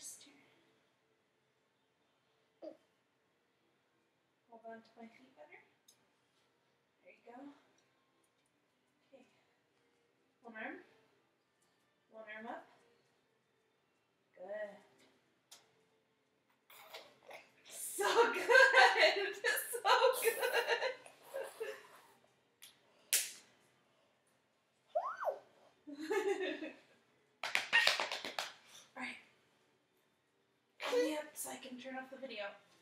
first. Here. Hold on to my feet better. There you go. Okay. One arm. One arm up. Good. So good! So good! Alright. Pull me up so I can turn off the video.